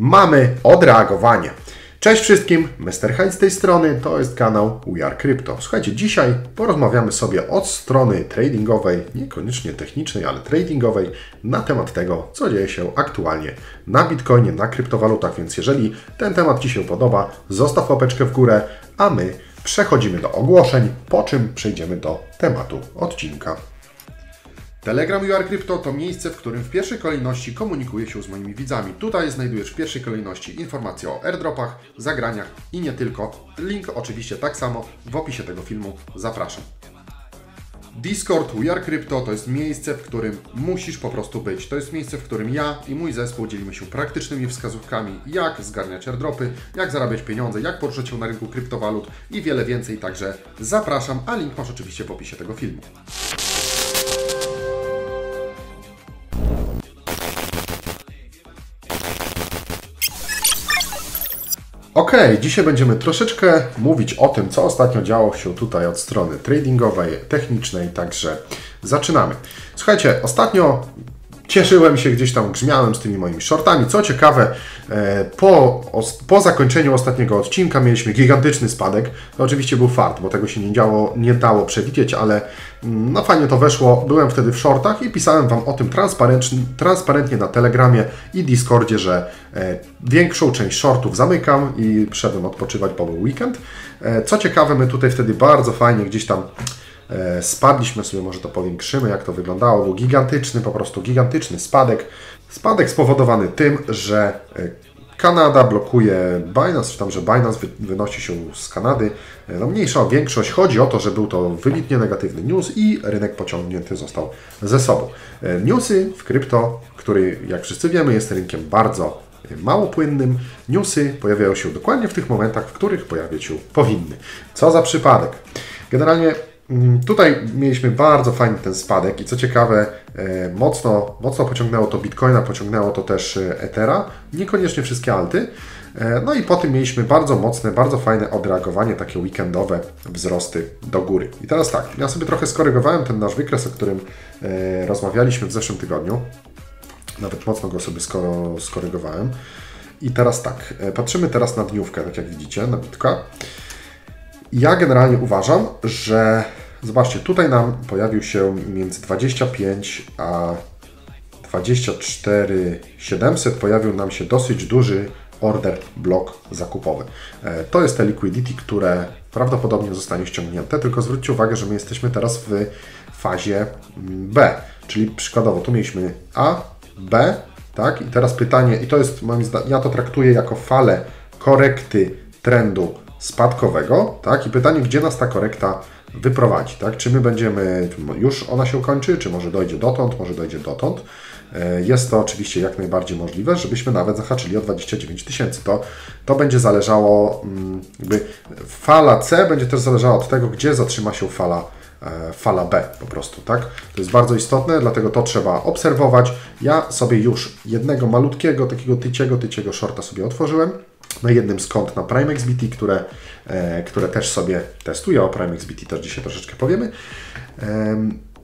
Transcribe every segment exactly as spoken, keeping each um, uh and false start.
mamy odreagowanie. Cześć wszystkim, mister Heinz z tej strony, to jest kanał We Are Crypto. Słuchajcie, dzisiaj porozmawiamy sobie od strony tradingowej, niekoniecznie technicznej, ale tradingowej, na temat tego, co dzieje się aktualnie na Bitcoinie, na kryptowalutach, więc jeżeli ten temat Ci się podoba, zostaw łapeczkę w górę, a my przechodzimy do ogłoszeń, po czym przejdziemy do tematu odcinka. Telegram We Are Crypto to miejsce, w którym w pierwszej kolejności komunikuję się z moimi widzami. Tutaj znajdujesz w pierwszej kolejności informacje o airdropach, zagraniach i nie tylko. Link oczywiście tak samo w opisie tego filmu. Zapraszam. Discord We Are Crypto to jest miejsce, w którym musisz po prostu być. To jest miejsce, w którym ja i mój zespół dzielimy się praktycznymi wskazówkami, jak zgarniać airdropy, jak zarabiać pieniądze, jak poruszać się na rynku kryptowalut i wiele więcej. Także zapraszam, a link masz oczywiście w opisie tego filmu. Ok, dzisiaj będziemy troszeczkę mówić o tym, co ostatnio działo się tutaj od strony tradingowej, technicznej, także zaczynamy. Słuchajcie, ostatnio cieszyłem się, gdzieś tam grzmiałem z tymi moimi shortami. Co ciekawe, po, po zakończeniu ostatniego odcinka mieliśmy gigantyczny spadek. To oczywiście był fart, bo tego się nie, działo, nie dało przewidzieć, ale no fajnie to weszło. Byłem wtedy w shortach i pisałem Wam o tym transparentnie na Telegramie i Discordzie, że większą część shortów zamykam i przyszedłem odpoczywać, bo był weekend. Co ciekawe, my tutaj wtedy bardzo fajnie gdzieś tam spadliśmy sobie, może to powiększymy, jak to wyglądało. Był gigantyczny, po prostu gigantyczny spadek. Spadek spowodowany tym, że Kanada blokuje Binance, czy tam, że Binance wynosi się z Kanady. No mniejsza o większość. Chodzi o to, że był to wybitnie negatywny news i rynek pociągnięty został ze sobą. Newsy w krypto, który jak wszyscy wiemy jest rynkiem bardzo mało płynnym, newsy pojawiają się dokładnie w tych momentach, w których pojawiać się powinny. Co za przypadek? Generalnie tutaj mieliśmy bardzo fajny ten spadek i co ciekawe, mocno, mocno pociągnęło to Bitcoina, pociągnęło to też Ethera, niekoniecznie wszystkie alty. No i po tym mieliśmy bardzo mocne, bardzo fajne odreagowanie, takie weekendowe wzrosty do góry. I teraz tak, ja sobie trochę skorygowałem ten nasz wykres, o którym rozmawialiśmy w zeszłym tygodniu. Nawet mocno go sobie skorygowałem. I teraz tak, patrzymy teraz na dniówkę, tak jak widzicie, na Bitka. Ja generalnie uważam, że zobaczcie, tutaj nam pojawił się między dwadzieścia pięć a dwadzieścia cztery siedemset pojawił nam się dosyć duży order block zakupowy. To jest te liquidity, które prawdopodobnie zostanie ściągnięte, tylko zwróćcie uwagę, że my jesteśmy teraz w fazie B, czyli przykładowo tu mieliśmy A, B, tak? I teraz pytanie, i to jest moim zdaniem, ja to traktuję jako falę korekty trendu spadkowego, tak? I pytanie, gdzie nas ta korekta wyprowadzi, tak? Czy my będziemy, już ona się kończy, czy może dojdzie dotąd, może dojdzie dotąd. Jest to oczywiście jak najbardziej możliwe, żebyśmy nawet zahaczyli o dwadzieścia dziewięć tysięcy. To, to będzie zależało, jakby fala C będzie też zależała od tego, gdzie zatrzyma się fala fala B po prostu, tak? To jest bardzo istotne, dlatego to trzeba obserwować. Ja sobie już jednego malutkiego, takiego tyciego, tyciego shorta sobie otworzyłem na jednym z kont na PrimeXBT, które, e, które też sobie testuję. O PrimeXBT też dzisiaj troszeczkę powiemy. E,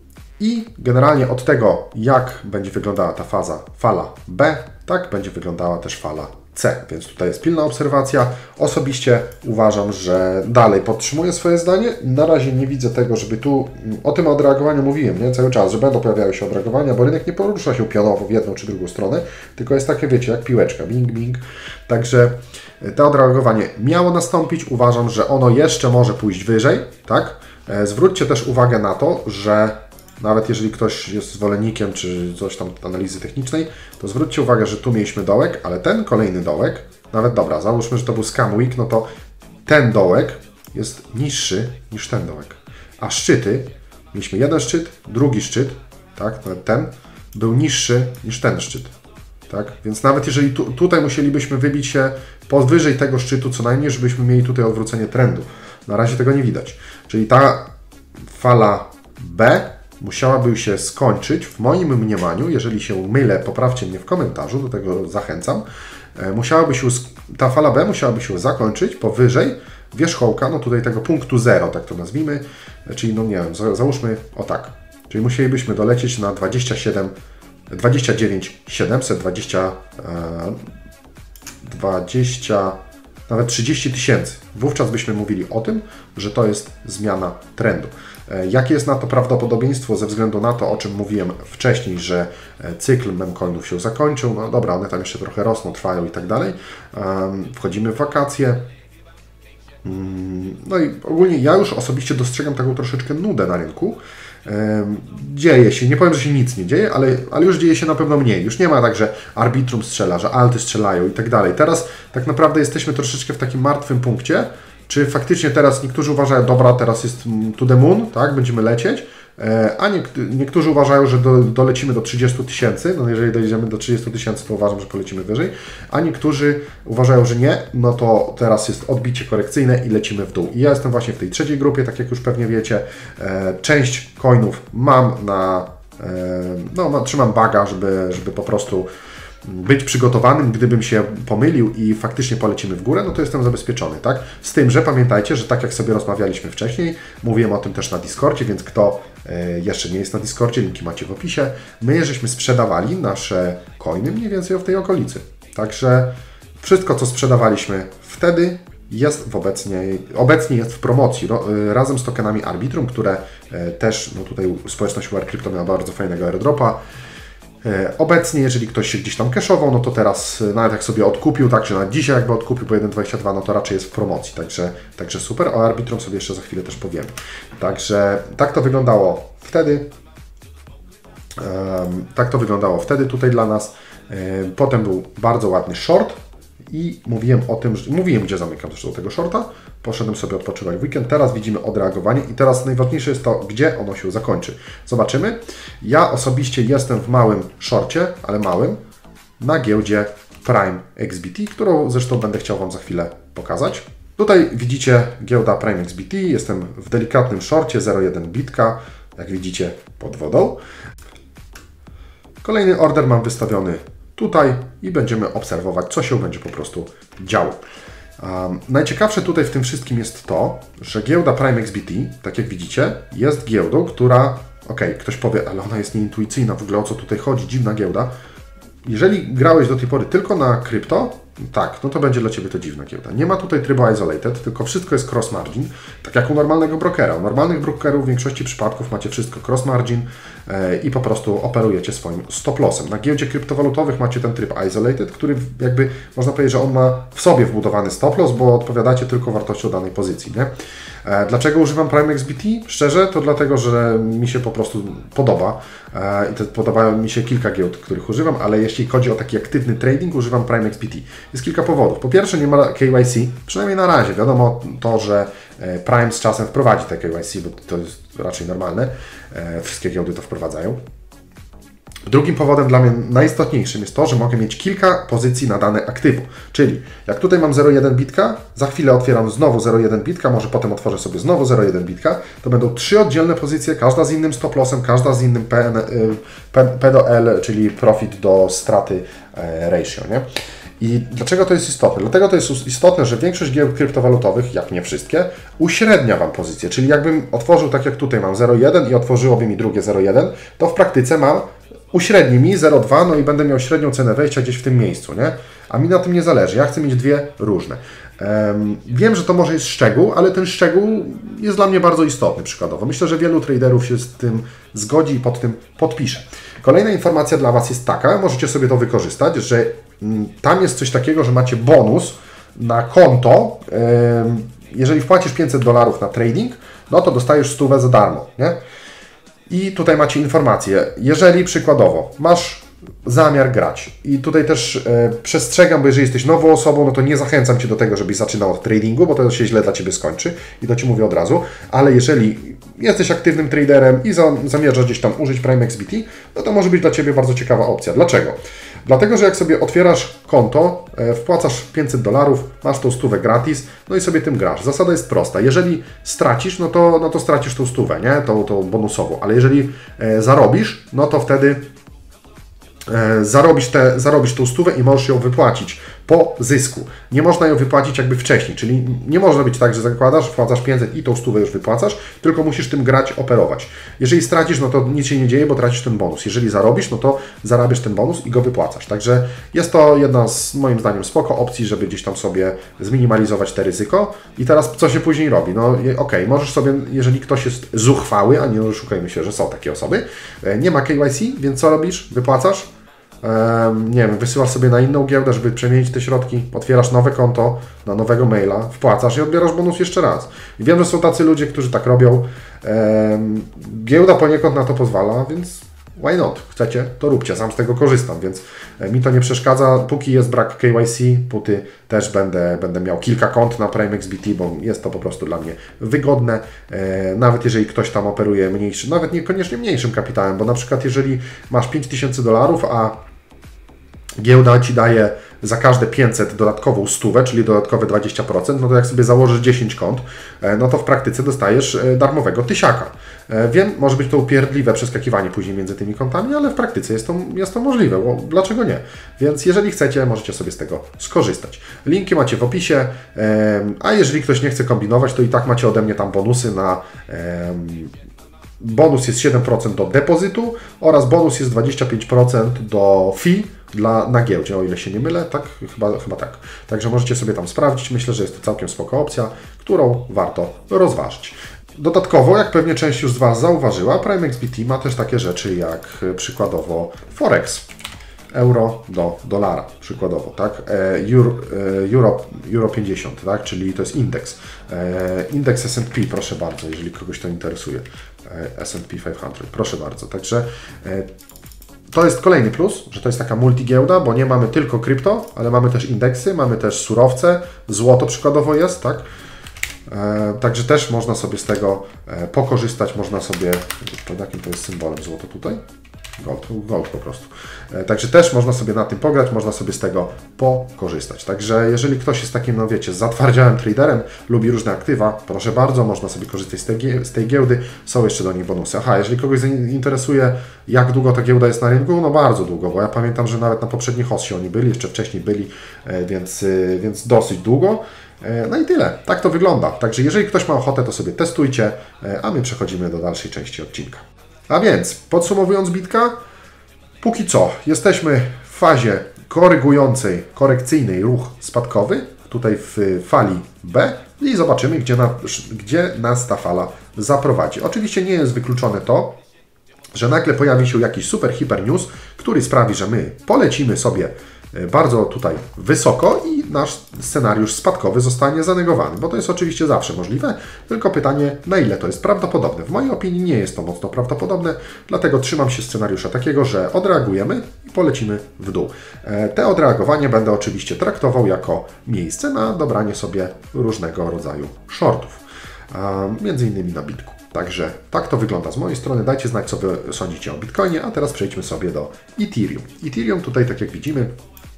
I generalnie od tego, jak będzie wyglądała ta faza, fala B, tak będzie wyglądała też fala C, więc tutaj jest pilna obserwacja. Osobiście uważam, że dalej podtrzymuję swoje zdanie. Na razie nie widzę tego, żeby tu, o tym odreagowaniu mówiłem, nie? Cały czas, że będą pojawiały się odreagowania, bo rynek nie porusza się pionowo w jedną czy drugą stronę, tylko jest takie, wiecie, jak piłeczka, bing, bing. Także to odreagowanie miało nastąpić. Uważam, że ono jeszcze może pójść wyżej, tak? Zwróćcie też uwagę na to, że nawet jeżeli ktoś jest zwolennikiem czy coś tam analizy technicznej, to zwróćcie uwagę, że tu mieliśmy dołek, ale ten kolejny dołek, nawet dobra, załóżmy, że to był scam week, no to ten dołek jest niższy niż ten dołek. A szczyty, mieliśmy jeden szczyt, drugi szczyt, tak, ten był niższy niż ten szczyt. Tak? Więc nawet jeżeli tu, tutaj musielibyśmy wybić się powyżej tego szczytu, co najmniej, żebyśmy mieli tutaj odwrócenie trendu. Na razie tego nie widać. Czyli ta fala B musiałaby się skończyć, w moim mniemaniu, jeżeli się mylę, poprawcie mnie w komentarzu, do tego zachęcam, musiałaby się, ta fala B musiałaby się zakończyć powyżej wierzchołka, no tutaj tego punktu zero, tak to nazwijmy, czyli no nie wiem, załóżmy o tak, czyli musielibyśmy dolecieć na dwadzieścia siedem, dwadzieścia dziewięć siedemset, dwadzieścia, dwadzieścia, nawet trzydzieści tysięcy. Wówczas byśmy mówili o tym, że to jest zmiana trendu. Jakie jest na to prawdopodobieństwo ze względu na to, o czym mówiłem wcześniej, że cykl memcoinów się zakończył? No dobra, one tam jeszcze trochę rosną, trwają i tak dalej. Wchodzimy w wakacje. No i ogólnie ja już osobiście dostrzegam taką troszeczkę nudę na rynku. Dzieje się, nie powiem, że się nic nie dzieje, ale, ale już dzieje się na pewno mniej. Już nie ma tak, że arbitrum strzela, że alty strzelają i tak dalej. Teraz tak naprawdę jesteśmy troszeczkę w takim martwym punkcie. Czy faktycznie teraz niektórzy uważają, dobra, teraz jest to the moon, tak, będziemy lecieć, a niektórzy uważają, że do, dolecimy do trzydziestu tysięcy, no jeżeli dojdziemy do trzydziestu tysięcy, to uważam, że polecimy wyżej, a niektórzy uważają, że nie, no to teraz jest odbicie korekcyjne i lecimy w dół. I ja jestem właśnie w tej trzeciej grupie, tak jak już pewnie wiecie, część coinów mam na, no trzymam baga, żeby, żeby po prostu być przygotowanym, gdybym się pomylił i faktycznie polecimy w górę, no to jestem zabezpieczony, tak? Z tym, że pamiętajcie, że tak jak sobie rozmawialiśmy wcześniej, mówiłem o tym też na Discordzie, więc kto jeszcze nie jest na Discordzie, linki macie w opisie, my żeśmy sprzedawali nasze coiny mniej więcej w tej okolicy. Także wszystko, co sprzedawaliśmy wtedy, jest w obecnie, obecnie jest w promocji razem z tokenami Arbitrum, które też, no tutaj społeczność War Crypto miała bardzo fajnego airdropa. Obecnie, jeżeli ktoś się gdzieś tam cashował, no to teraz nawet jak sobie odkupił, także na dzisiaj jakby odkupił po jeden dwadzieścia dwa, no to raczej jest w promocji, także, także super. O Arbitrum sobie jeszcze za chwilę też powiemy. Także tak to wyglądało wtedy. Um, tak to wyglądało wtedy tutaj dla nas. Um, potem był bardzo ładny short i mówiłem o tym, że mówiłem, gdzie zamykam też do tego shorta. Poszedłem sobie odpoczywać w weekend. Teraz widzimy odreagowanie i teraz najważniejsze jest to, gdzie ono się zakończy. Zobaczymy. Ja osobiście jestem w małym shorcie, ale małym, na giełdzie Prime X B T, którą zresztą będę chciał Wam za chwilę pokazać. Tutaj widzicie giełda Prime X B T. Jestem w delikatnym shorcie zero przecinek jeden bitka, jak widzicie pod wodą. Kolejny order mam wystawiony tutaj i będziemy obserwować, co się będzie po prostu działo. Um, najciekawsze tutaj w tym wszystkim jest to, że giełda Prime X B T, tak jak widzicie, jest giełdą, która, ok, ktoś powie, ale ona jest nieintuicyjna, w ogóle o co tutaj chodzi, dziwna giełda. Jeżeli grałeś do tej pory tylko na krypto, tak, no to będzie dla Ciebie to dziwna giełda. Nie ma tutaj trybu isolated, tylko wszystko jest cross margin, tak jak u normalnego brokera. U normalnych brokerów w większości przypadków macie wszystko cross margin yy, i po prostu operujecie swoim stop lossem. Na giełdzie kryptowalutowych macie ten tryb isolated, który jakby można powiedzieć, że on ma w sobie wbudowany stop loss, bo odpowiadacie tylko wartością danej pozycji, nie? E, dlaczego używam Prime X B T? Szczerze, to dlatego, że mi się po prostu podoba e, i to podobają mi się kilka giełd, których używam, ale jeśli chodzi o taki aktywny trading, używam Prime X B T. Jest kilka powodów. Po pierwsze, nie ma K Y C, przynajmniej na razie. Wiadomo to, że Prime z czasem wprowadzi te K Y C, bo to jest raczej normalne. E, wszystkie giełdy to wprowadzają. Drugim powodem dla mnie najistotniejszym jest to, że mogę mieć kilka pozycji na dane aktywo. Czyli jak tutaj mam zero przecinek jeden bitka, za chwilę otwieram znowu zero przecinek jeden bitka, może potem otworzę sobie znowu zero przecinek jeden bitka, to będą trzy oddzielne pozycje, każda z innym stop lossem, każda z innym P, P, P do L, czyli profit do straty ratio, nie? I dlaczego to jest istotne? Dlatego to jest istotne, że większość giełd kryptowalutowych, jak nie wszystkie, uśrednia Wam pozycję. Czyli jakbym otworzył tak jak tutaj mam zero przecinek jeden i otworzyłoby mi drugie zero przecinek jeden, to w praktyce mam uśredni mi zero przecinek dwa, no i będę miał średnią cenę wejścia gdzieś w tym miejscu, nie? A mi na tym nie zależy. Ja chcę mieć dwie różne. Um, wiem, że to może jest szczegół, ale ten szczegół jest dla mnie bardzo istotny przykładowo. Myślę, że wielu traderów się z tym zgodzi i pod tym podpisze. Kolejna informacja dla Was jest taka, możecie sobie to wykorzystać, że mm, tam jest coś takiego, że macie bonus na konto. Um, jeżeli wpłacisz pięćset dolarów na trading, no to dostajesz stówę za darmo, nie? I tutaj macie informację, jeżeli przykładowo masz zamiar grać i tutaj też e, przestrzegam, bo jeżeli jesteś nową osobą, no to nie zachęcam Cię do tego, żebyś zaczynał od tradingu, bo to się źle dla Ciebie skończy i to Ci mówię od razu, ale jeżeli jesteś aktywnym traderem i za, zamierzasz gdzieś tam użyć Prime X B T, no to może być dla Ciebie bardzo ciekawa opcja. Dlaczego? Dlatego, że jak sobie otwierasz konto, e, wpłacasz pięćset dolarów, masz tą stówę gratis, no i sobie tym grasz. Zasada jest prosta. Jeżeli stracisz, no to, no to stracisz tą stówę, nie? Tą, tą bonusową, ale jeżeli e, zarobisz, no to wtedy e, zarobisz, te, zarobisz tą stówę i możesz ją wypłacić po zysku. Nie można ją wypłacić jakby wcześniej, czyli nie może być tak, że zakładasz, wpłacasz pięćset i tą stówę już wypłacasz, tylko musisz tym grać, operować. Jeżeli stracisz, no to nic się nie dzieje, bo tracisz ten bonus. Jeżeli zarobisz, no to zarabiasz ten bonus i go wypłacasz. Także jest to jedna z moim zdaniem spoko opcji, żeby gdzieś tam sobie zminimalizować te ryzyko. I teraz co się później robi? No okej, okay, możesz sobie, jeżeli ktoś jest zuchwały, a nie oszukajmy się, że są takie osoby, nie ma K Y C, więc co robisz? Wypłacasz? Um, nie wiem, wysyłasz sobie na inną giełdę, żeby przemienić te środki, otwierasz nowe konto na nowego maila, wpłacasz i odbierasz bonus jeszcze raz. I wiem, że są tacy ludzie, którzy tak robią. Um, giełda poniekąd na to pozwala, więc why not? Chcecie, to róbcie, sam z tego korzystam, więc mi to nie przeszkadza. Póki jest brak K Y C, póty też będę, będę miał kilka kont na Prime X B T, bo jest to po prostu dla mnie wygodne. E, nawet jeżeli ktoś tam operuje mniejszy, nawet niekoniecznie mniejszym kapitałem, bo na przykład jeżeli masz pięć tysięcy dolarów, a giełda Ci daje za każde pięćset dodatkową stówę, czyli dodatkowe dwadzieścia procent, no to jak sobie założysz dziesięć kont, no to w praktyce dostajesz darmowego tysiaka. Wiem, może być to upierdliwe przeskakiwanie później między tymi kontami, ale w praktyce jest to, jest to możliwe, bo dlaczego nie? Więc jeżeli chcecie, możecie sobie z tego skorzystać. Linki macie w opisie, a jeżeli ktoś nie chce kombinować, to i tak macie ode mnie tam bonusy na... Bonus jest siedem procent do depozytu oraz bonus jest dwadzieścia pięć procent do fee dla, na giełdzie, o ile się nie mylę, tak? Chyba, chyba tak. Także możecie sobie tam sprawdzić. Myślę, że jest to całkiem spoko opcja, którą warto rozważyć. Dodatkowo, jak pewnie część już z Was zauważyła, Prime X B T ma też takie rzeczy jak przykładowo Forex. Euro do dolara, przykładowo, tak? Euro, Euro, Euro pięćdziesiąt, tak? Czyli to jest indeks. Indeks S and P, proszę bardzo, jeżeli kogoś to interesuje. S and P pięćset, proszę bardzo. Także to jest kolejny plus, że to jest taka multigiełda, bo nie mamy tylko krypto, ale mamy też indeksy, mamy też surowce, złoto przykładowo jest, tak? Także też można sobie z tego pokorzystać, można sobie, pod jakim to jest symbolem złoto tutaj? Gold, gold po prostu. Także też można sobie na tym pograć, można sobie z tego pokorzystać. Także jeżeli ktoś jest takim, no wiecie, zatwardziałym traderem, lubi różne aktywa, proszę bardzo, można sobie korzystać z tej, z tej giełdy, są jeszcze do niej bonusy. Aha, jeżeli kogoś interesuje, jak długo ta giełda jest na rynku, no bardzo długo, bo ja pamiętam, że nawet na poprzednich Hossie oni byli, jeszcze wcześniej byli, więc, więc dosyć długo. No i tyle, tak to wygląda. Także jeżeli ktoś ma ochotę, to sobie testujcie, a my przechodzimy do dalszej części odcinka. A więc, podsumowując bitka, póki co jesteśmy w fazie korygującej, korekcyjnej ruch spadkowy, tutaj w fali B i zobaczymy, gdzie, na, gdzie nas ta fala zaprowadzi. Oczywiście nie jest wykluczone to, że nagle pojawi się jakiś super hiper news, który sprawi, że my polecimy sobie bardzo tutaj wysoko i nasz scenariusz spadkowy zostanie zanegowany, bo to jest oczywiście zawsze możliwe, tylko pytanie, na ile to jest prawdopodobne. W mojej opinii nie jest to mocno prawdopodobne, dlatego trzymam się scenariusza takiego, że odreagujemy i polecimy w dół. Te odreagowanie będę oczywiście traktował jako miejsce na dobranie sobie różnego rodzaju shortów, między innymi na bitku. Także tak to wygląda z mojej strony. Dajcie znać, co Wy sądzicie o Bitcoinie, a teraz przejdźmy sobie do Ethereum. Ethereum tutaj, tak jak widzimy,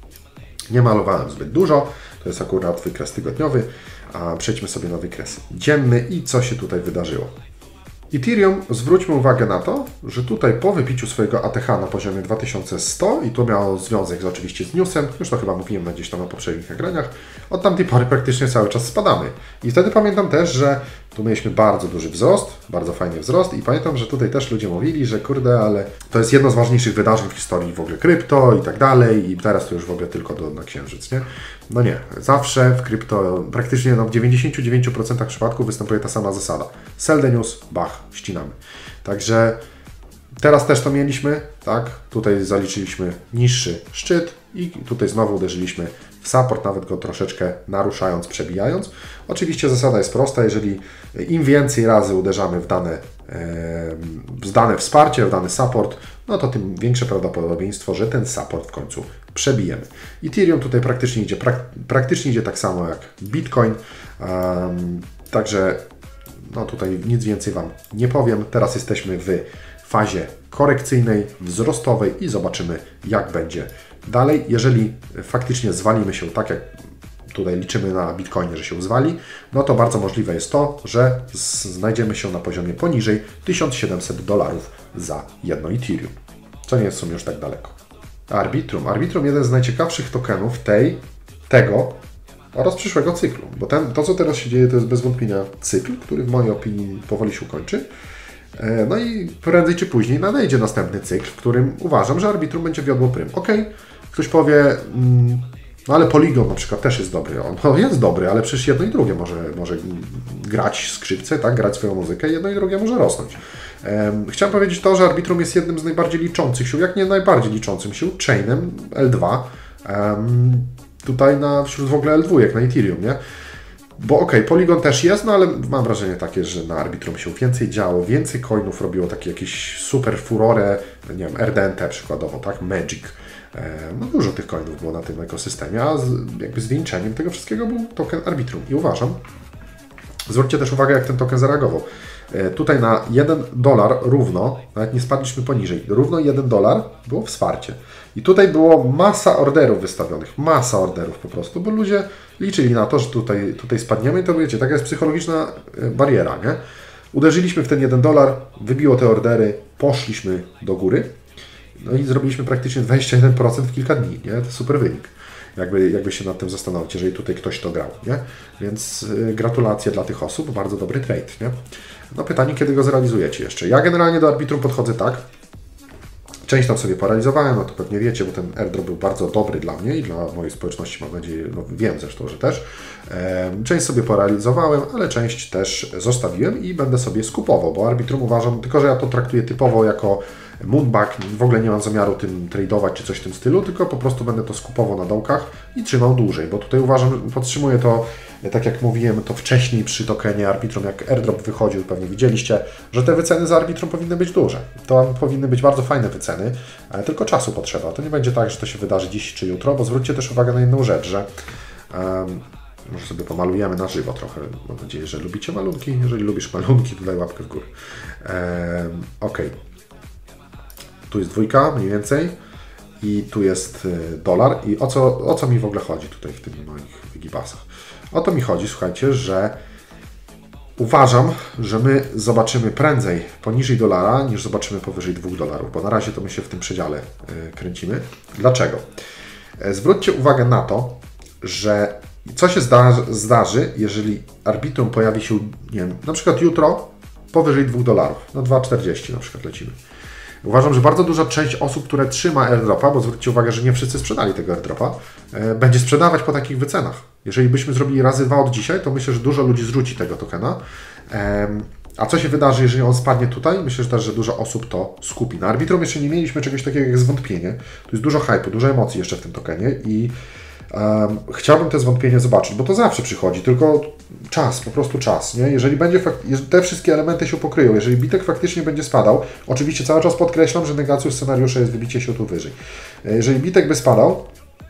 nie malowałem zbyt dużo, to jest akurat wykres tygodniowy, a przejdźmy sobie na wykres dzienny i co się tutaj wydarzyło. Ethereum, zwróćmy uwagę na to, że tutaj po wypiciu swojego A T H na poziomie dwa tysiące sto, i to miało związek z, oczywiście z newsem, już to chyba mówiłem na gdzieś tam na poprzednich nagraniach, od tamtej pory praktycznie cały czas spadamy. I wtedy pamiętam też, że tu mieliśmy bardzo duży wzrost, bardzo fajny wzrost i pamiętam, że tutaj też ludzie mówili, że kurde, ale to jest jedno z ważniejszych wydarzeń w historii w ogóle krypto i tak dalej i teraz to już w ogóle tylko do, na księżyc, nie? No nie, zawsze w krypto, praktycznie no w dziewięćdziesięciu dziewięciu procentach przypadków występuje ta sama zasada. Sell the news, bach, ścinamy. Także teraz też to mieliśmy, tak? Tutaj zaliczyliśmy niższy szczyt i tutaj znowu uderzyliśmy w support, nawet go troszeczkę naruszając, przebijając. Oczywiście zasada jest prosta, jeżeli im więcej razy uderzamy w dane, w dane wsparcie, w dany support, no to tym większe prawdopodobieństwo, że ten support w końcu przebijemy. Ethereum tutaj praktycznie idzie, prak, praktycznie idzie tak samo jak Bitcoin, um, także no tutaj nic więcej Wam nie powiem. Teraz jesteśmy w fazie korekcyjnej, wzrostowej i zobaczymy, jak będzie dalej. Jeżeli faktycznie zwalimy się tak, jak tutaj liczymy na Bitcoinie, że się zwali, no to bardzo możliwe jest to, że znajdziemy się na poziomie poniżej tysiąc siedemset dolarów za jedno Ethereum, co nie jest w sumie już tak daleko. Arbitrum. Arbitrum, jeden z najciekawszych tokenów tej tego oraz przyszłego cyklu, bo ten, to, co teraz się dzieje, to jest bez wątpienia cykl, który w mojej opinii powoli się ukończy. No i prędzej czy później nadejdzie następny cykl, w którym uważam, że arbitrum będzie wiodło prym. Ok, ktoś powie, no ale Polygon na przykład też jest dobry. On jest dobry, ale przecież jedno i drugie może, może grać skrzypce, tak, grać swoją muzykę, jedno i drugie może rosnąć. Chciałem powiedzieć to, że arbitrum jest jednym z najbardziej liczących sił, jak nie najbardziej liczącym sił, chainem L dwa. Tutaj na, wśród w ogóle L dwa, na Ethereum, nie? Bo okej, okay, Polygon też jest, no ale mam wrażenie takie, że na arbitrum się więcej działo, więcej coinów robiło takie jakieś super furore, nie wiem, R D N T przykładowo, tak, Magic. No dużo tych coinów było na tym ekosystemie, a z, jakby zwieńczeniem tego wszystkiego był token arbitrum. I uważam, zwróćcie też uwagę, jak ten token zareagował. Tutaj na jeden dolar równo, nawet nie spadliśmy poniżej, równo jeden dolar było wsparcie. I tutaj było masa orderów wystawionych, masa orderów po prostu, bo ludzie liczyli na to, że tutaj, tutaj spadniemy i to wiecie, taka jest psychologiczna bariera, nie? Uderzyliśmy w ten jeden dolar, wybiło te ordery, poszliśmy do góry, no i zrobiliśmy praktycznie dwadzieścia jeden procent w kilka dni, nie? To super wynik. Jakby, jakby się nad tym zastanowić, jeżeli tutaj ktoś to grał, nie? Więc y, gratulacje dla tych osób, bardzo dobry trade, nie? No pytanie, kiedy go zrealizujecie jeszcze. Ja generalnie do arbitrum podchodzę tak, część tam sobie porealizowałem, no to pewnie wiecie, bo ten airdrop był bardzo dobry dla mnie i dla mojej społeczności, mam nadzieję, no wiem zresztą, że też. Ehm, część sobie porealizowałem, ale część też zostawiłem i będę sobie skupował, bo arbitrum uważam, tylko że ja to traktuję typowo jako moonback, w ogóle nie mam zamiaru tym tradeować czy coś w tym stylu, tylko po prostu będę to skupował na dołkach i trzymał dłużej, bo tutaj uważam, podtrzymuję to, tak jak mówiłem, to wcześniej przy tokenie arbitrum, jak airdrop wychodził, pewnie widzieliście, że te wyceny za arbitrum powinny być duże. To powinny być bardzo fajne wyceny, ale tylko czasu potrzeba. To nie będzie tak, że to się wydarzy dziś czy jutro, bo zwróćcie też uwagę na jedną rzecz, że um, może sobie pomalujemy na żywo trochę. Mam nadzieję, że lubicie malunki. Jeżeli lubisz malunki, to daj łapkę w górę. Um, ok. Tu jest dwójka mniej więcej i tu jest dolar. I o co, o co mi w ogóle chodzi tutaj w tych moich wigibasach? O to mi chodzi, słuchajcie, że uważam, że my zobaczymy prędzej poniżej dolara, niż zobaczymy powyżej dwóch dolarów, bo na razie to my się w tym przedziale y, kręcimy. Dlaczego? Zwróćcie uwagę na to, że co się zdarzy, zdarzy, jeżeli arbitrum pojawi się, nie wiem, na przykład jutro powyżej dwóch dolarów, na dwa czterdzieści na przykład lecimy. Uważam, że bardzo duża część osób, które trzyma airdropa, bo zwróćcie uwagę, że nie wszyscy sprzedali tego airdropa, e, będzie sprzedawać po takich wycenach. Jeżeli byśmy zrobili razy dwa od dzisiaj, to myślę, że dużo ludzi zrzuci tego tokena. E, a co się wydarzy, jeżeli on spadnie tutaj? Myślę, że też, że dużo osób to skupi. Na arbitrum jeszcze nie mieliśmy czegoś takiego jak zwątpienie. Tu jest dużo hype'u, dużo emocji jeszcze w tym tokenie i Um, chciałbym te zwątpienie zobaczyć, bo to zawsze przychodzi, tylko czas, po prostu czas, nie? Jeżeli będzie fak- te wszystkie elementy się pokryją, jeżeli bitek faktycznie będzie spadał, oczywiście cały czas podkreślam, że negacją scenariusza jest wybicie się tu wyżej. Jeżeli bitek by spadał,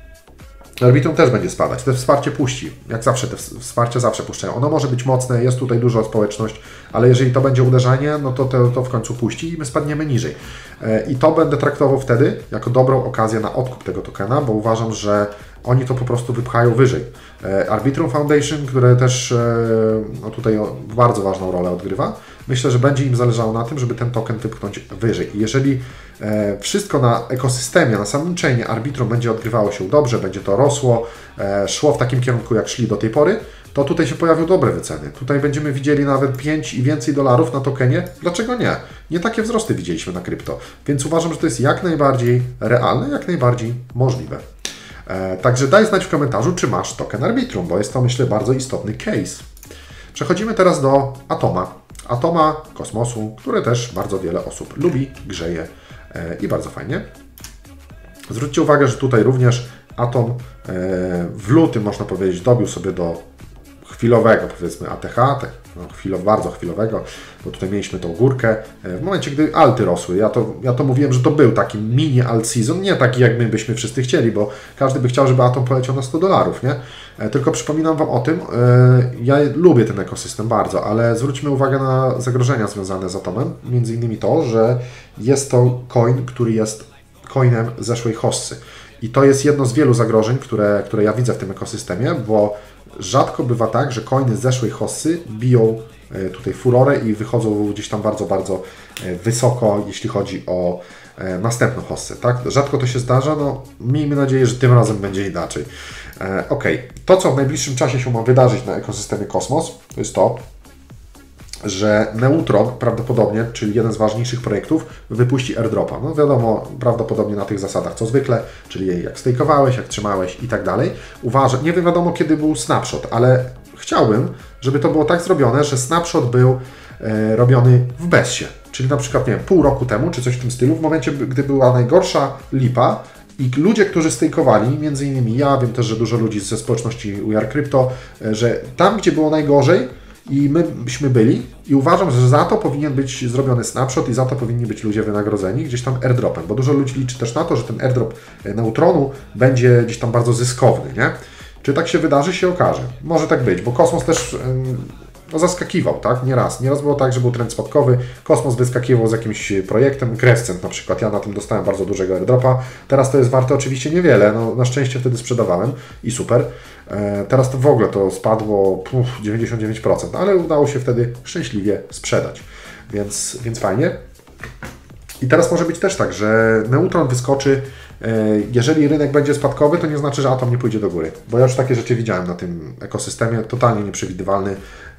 arbitrum też będzie spadać, to wsparcie puści, jak zawsze te wsparcia zawsze puszczają. Ono może być mocne, jest tutaj duża społeczność, ale jeżeli to będzie uderzenie, no to to, to w końcu puści i my spadniemy niżej. I to będę traktował wtedy jako dobrą okazję na odkup tego tokena, bo uważam, że oni to po prostu wypchają wyżej. Arbitrum Foundation, które też no tutaj bardzo ważną rolę odgrywa, myślę, że będzie im zależało na tym, żeby ten token wypchnąć wyżej. I jeżeli wszystko na ekosystemie, na samym chainie Arbitrum będzie odgrywało się dobrze, będzie to rosło, szło w takim kierunku, jak szli do tej pory, to tutaj się pojawią dobre wyceny. Tutaj będziemy widzieli nawet pięć i więcej dolarów na tokenie. Dlaczego nie? Nie takie wzrosty widzieliśmy na krypto. Więc uważam, że to jest jak najbardziej realne, jak najbardziej możliwe. E, także daj znać w komentarzu, czy masz token Arbitrum, bo jest to, myślę, bardzo istotny case. Przechodzimy teraz do Atoma. Atoma, kosmosu, które też bardzo wiele osób lubi, grzeje e, i bardzo fajnie. Zwróćcie uwagę, że tutaj również Atom e, w lutym, można powiedzieć, dobił sobie do chwilowego, powiedzmy A T H, tak, no, chwilow, bardzo chwilowego, bo tutaj mieliśmy tą górkę. W momencie, gdy alty rosły, ja to, ja to mówiłem, że to był taki mini alt season, nie taki, jak my byśmy wszyscy chcieli, bo każdy by chciał, żeby Atom poleciał na sto dolarów, nie? Tylko przypominam Wam o tym, ja lubię ten ekosystem bardzo, ale zwróćmy uwagę na zagrożenia związane z Atomem, między innymi to, że jest to coin, który jest coinem zeszłej hossy. I to jest jedno z wielu zagrożeń, które, które ja widzę w tym ekosystemie, bo rzadko bywa tak, że coiny z zeszłej hossy biją tutaj furorę i wychodzą gdzieś tam bardzo, bardzo wysoko, jeśli chodzi o e, następną hossę, tak? Rzadko to się zdarza, no miejmy nadzieję, że tym razem będzie inaczej. E, ok, to co w najbliższym czasie się ma wydarzyć na ekosystemie Cosmos, to jest to, że Neutron prawdopodobnie, czyli jeden z ważniejszych projektów, wypuści airdropa. No wiadomo, prawdopodobnie na tych zasadach co zwykle, czyli jak stejkowałeś, jak trzymałeś i tak dalej. Uważam, nie wiem wiadomo kiedy był snapshot, ale chciałbym, żeby to było tak zrobione, że snapshot był e, robiony w bezsie. Czyli na przykład, nie wiem, pół roku temu, czy coś w tym stylu, w momencie, gdy była najgorsza lipa i ludzie, którzy stejkowali, między innymi ja, wiem też, że dużo ludzi ze społeczności We Are Crypto, że tam, gdzie było najgorzej, i my byśmy byli i uważam, że za to powinien być zrobiony snapshot i za to powinni być ludzie wynagrodzeni gdzieś tam airdropem, bo dużo ludzi liczy też na to, że ten airdrop Neutronu będzie gdzieś tam bardzo zyskowny, nie? Czy tak się wydarzy, się okaże. Może tak być, bo Kosmos też no, zaskakiwał, tak? Nieraz. Nieraz było tak, że był trend spadkowy, Kosmos wyskakiwał z jakimś projektem, Crescent na przykład, ja na tym dostałem bardzo dużego airdropa, teraz to jest warte oczywiście niewiele, no na szczęście wtedy sprzedawałem i super. E, teraz to w ogóle to spadło puf, dziewięćdziesiąt dziewięć procent, ale udało się wtedy szczęśliwie sprzedać, więc, więc fajnie. I teraz może być też tak, że Neutron wyskoczy, jeżeli rynek będzie spadkowy, to nie znaczy, że atom nie pójdzie do góry, bo ja już takie rzeczy widziałem na tym ekosystemie, totalnie nieprzewidywalny,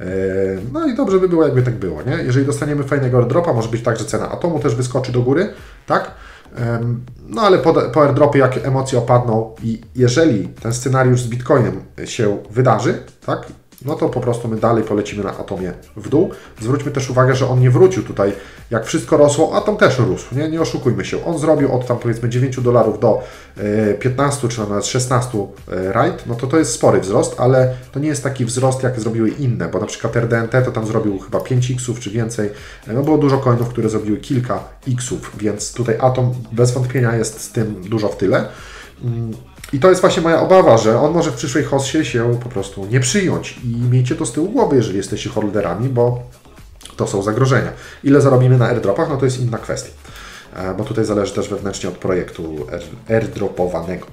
no i dobrze by było, jakby tak było, nie? Jeżeli dostaniemy fajnego airdropa, może być tak, że cena atomu też wyskoczy do góry, tak? No ale po, po airdropie, jak emocje opadną i jeżeli ten scenariusz z Bitcoinem się wydarzy, tak? No to po prostu my dalej polecimy na atomie w dół. Zwróćmy też uwagę, że on nie wrócił tutaj, jak wszystko rosło, atom też rósł, nie, nie oszukujmy się. On zrobił od tam powiedzmy dziewięć dolarów do piętnastu czy nawet szesnastu rajd, no to to jest spory wzrost, ale to nie jest taki wzrost, jak zrobiły inne, bo na przykład R D N T to tam zrobił chyba pięć iksów czy więcej. No było dużo coinów, które zrobiły kilka iksów, więc tutaj atom bez wątpienia jest z tym dużo w tyle. I to jest właśnie moja obawa, że on może w przyszłej hossie się po prostu nie przyjąć i miejcie to z tyłu głowy, jeżeli jesteście holderami, bo to są zagrożenia. Ile zarobimy na airdropach, no to jest inna kwestia, bo tutaj zależy też wewnętrznie od projektu airdropowanego.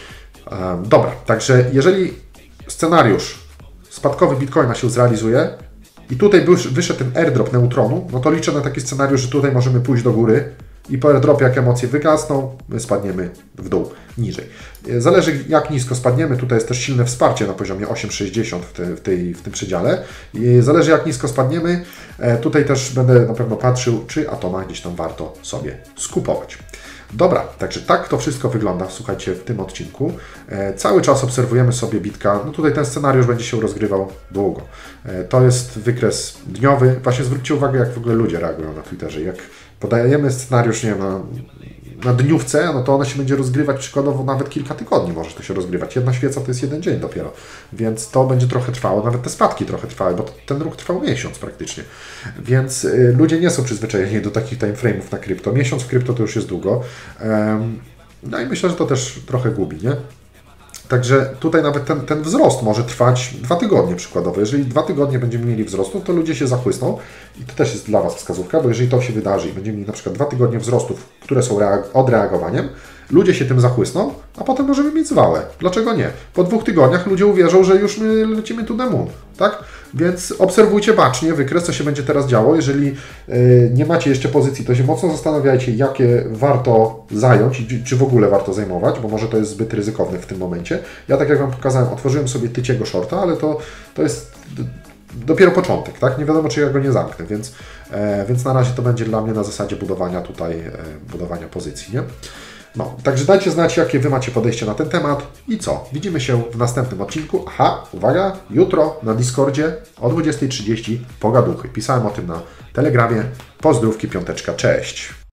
Dobra, także jeżeli scenariusz spadkowy Bitcoina się zrealizuje i tutaj wyszedł ten airdrop Neutronu, no to liczę na taki scenariusz, że tutaj możemy pójść do góry i po airdropie, jak emocje wygasną, my spadniemy w dół, niżej. Zależy, jak nisko spadniemy. Tutaj jest też silne wsparcie na poziomie osiem sześćdziesiąt w, te, w, tej, w tym przedziale. I zależy, jak nisko spadniemy. Tutaj też będę na pewno patrzył, czy atoma gdzieś tam warto sobie skupować. Dobra, także tak to wszystko wygląda, słuchajcie, w tym odcinku. E, cały czas obserwujemy sobie Bitka. No tutaj ten scenariusz będzie się rozgrywał długo. E, to jest wykres dniowy. Właśnie zwróćcie uwagę, jak w ogóle ludzie reagują na Twitterze. Jak podajemy scenariusz, nie wiem, na, na dniówce, no to ona się będzie rozgrywać przykładowo nawet kilka tygodni może to się rozgrywać. Jedna świeca to jest jeden dzień dopiero, więc to będzie trochę trwało, nawet te spadki trochę trwały, bo ten ruch trwał miesiąc praktycznie. Więc y, ludzie nie są przyzwyczajeni do takich timeframe'ów na krypto. Miesiąc w krypto to już jest długo. Um, no i myślę, że to też trochę gubi, nie? Także tutaj nawet ten, ten wzrost może trwać dwa tygodnie przykładowo. Jeżeli dwa tygodnie będziemy mieli wzrostu, to ludzie się zachłysną i to też jest dla Was wskazówka, bo jeżeli to się wydarzy i będziemy mieli na przykład dwa tygodnie wzrostów, które są odreagowaniem, ludzie się tym zachłysną, a potem możemy mieć zwałę. Dlaczego nie? Po dwóch tygodniach ludzie uwierzą, że już my lecimy to the moon, tak? Więc obserwujcie bacznie wykres, co się będzie teraz działo. Jeżeli yy, nie macie jeszcze pozycji, to się mocno zastanawiajcie, jakie warto zająć i czy w ogóle warto zajmować, bo może to jest zbyt ryzykowne w tym momencie. Ja, tak jak Wam pokazałem, otworzyłem sobie tyciego shorta, ale to, to jest dopiero początek, tak? Nie wiadomo, czy ja go nie zamknę, więc, e, więc na razie to będzie dla mnie na zasadzie budowania tutaj, e, budowania pozycji, nie? No, także dajcie znać, jakie Wy macie podejście na ten temat i co? Widzimy się w następnym odcinku. Aha, uwaga, jutro na Discordzie o dwudziestej trzydzieści pogaduchy. Pisałem o tym na Telegramie. Pozdrówki, piąteczka, cześć!